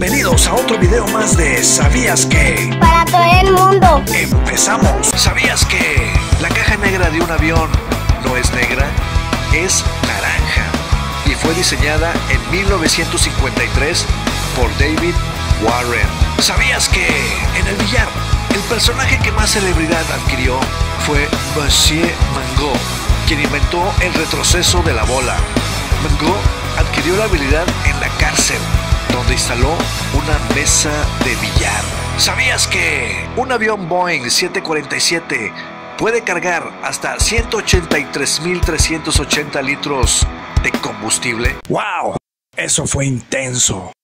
Bienvenidos a otro video más de ¿Sabías que? Para todo el mundo. Empezamos. ¿Sabías que la caja negra de un avión no es negra? Es naranja y fue diseñada en 1953 por David Warren. ¿Sabías que en el billar el personaje que más celebridad adquirió fue Monsieur Mangot, quien inventó el retroceso de la bola? Mangot adquirió la habilidad en la cárcel, donde instaló una mesa de billar. ¿Sabías que un avión Boeing 747 puede cargar hasta 183.380 litros de combustible? ¡Wow! Eso fue intenso.